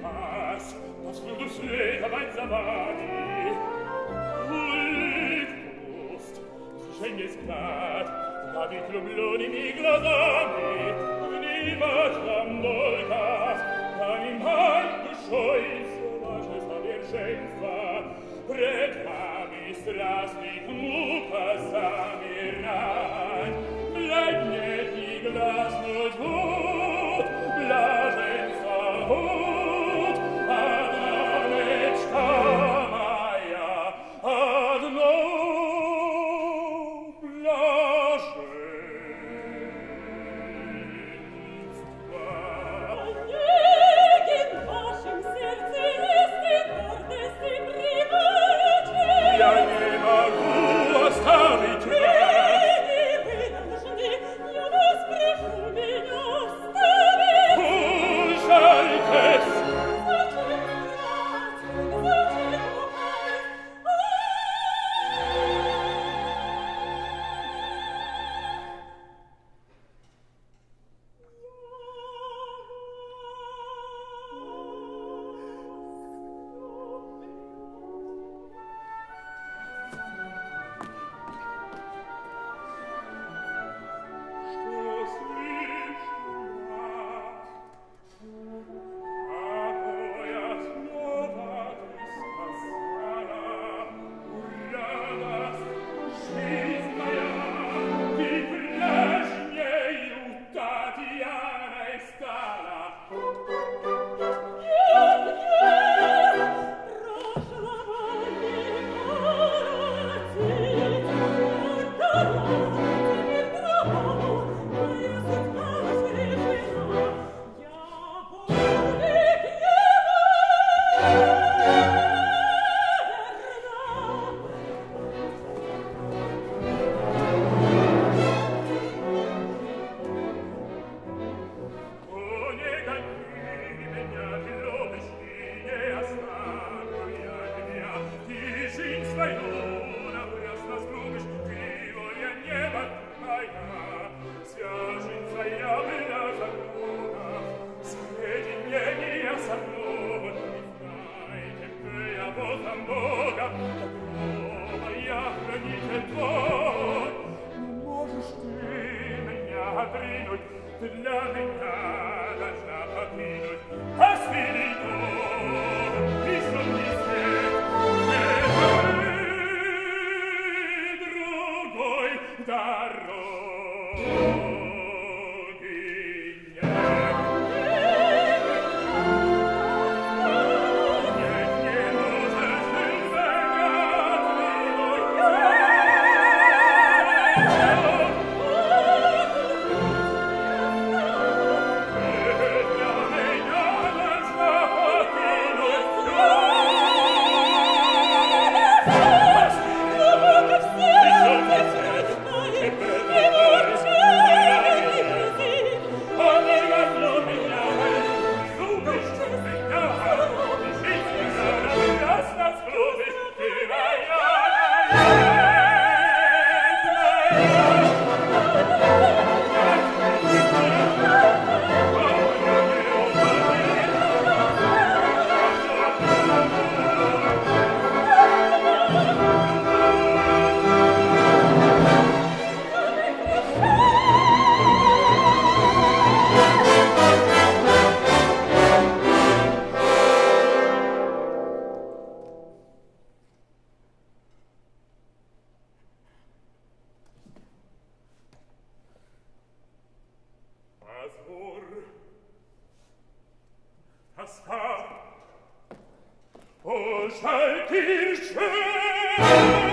Spaß, das du durchs Leben ein Savani. Ultust, schenges grad, la di clubloni mi glosami, veniva trambolca, animal du scheus, vages la virgenza, precami strasnik muka samiran, bleib net die glas nur tu, blaženca hut, adamečka maja, adno blaženstva. Negin vašem srce jesti, nordesti privače. Ja ne mogu ostaviti vas. Вы должны, я вас прошу, меня оставить. Пожальтесь. Зачем врать? Зачем лукавить? Что слышно вас? Какое слово ты сказала? Радость, жизнь моя, ты прежнею Татьяной стала. Нет, нет, прошлого не воротить. Отдавайте другому, моя судьба решена. Я путник его О, не гони меня, ты любишь и не оставлю я тебя. Ты жизнь свою напрасно сгубишь, ты воля неба моя. Вся жизнь твоя была забута, соединение со мной. Знайте, я Богом Бога, такого я хранитель твой. Но можешь ты меня отринуть, ты для меня должна покинуть последний дом, безумный свет. Другой дороги нет. Нет, не можешь ты загадывать мой Azur, Taska, O Schalkirchen!